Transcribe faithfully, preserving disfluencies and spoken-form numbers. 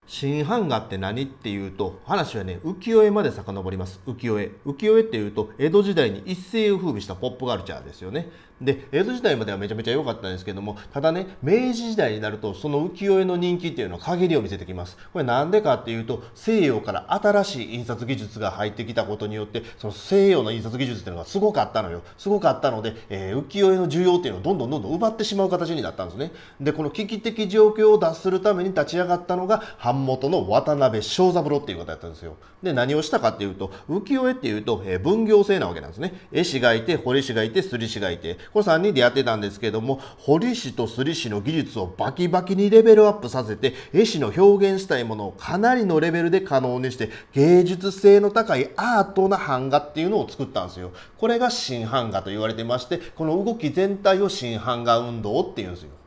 新版画って何っていうと、話はね、浮世絵まで遡ります。浮世絵。浮世絵っていうと、江戸時代に一世を風靡したポップカルチャーですよね。で、江戸時代まではめちゃめちゃ良かったんですけども、ただね、明治時代になると、その浮世絵の人気っていうのは陰りを見せてきます。これなんでかっていうと、西洋から新しい印刷技術が入ってきたことによって、その西洋の印刷技術っていうのがすごかったのよ。すごかったので、えー、浮世絵の需要っていうのをどんどんどんどん奪ってしまう形になったんですね。で、この危機的状況を脱するために立ち上がったのが、版元の渡辺正三郎っていう方やったんですよ。で、何をしたかっていうと、浮世絵っていうと、えー、分業制なわけなんですね。絵師がいて、彫り師がいて、摺り師がいて、これさんにんでやってたんですけども、彫り師と摺り師の技術をバキバキにレベルアップさせて、絵師の表現したいものをかなりのレベルで可能にして、芸術性の高いアートな版画っていうのを作ったんですよ。これが新版画と言われてまして、この動き全体を新版画運動っていうんですよ。